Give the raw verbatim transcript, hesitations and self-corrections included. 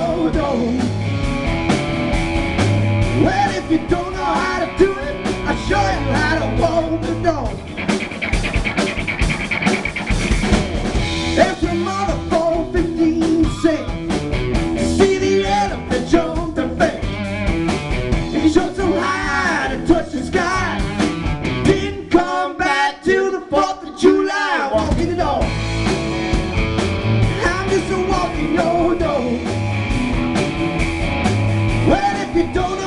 your door. Well, if you don't know how to do it, I'll show you how to walk the dog. Ask your mother for fifteen cents to see the elephant jump the fence. He shot so high to touch the sky, didn't come back till the fourth of July. Walking the dog, I'm just a walking your dog. Well, if you don't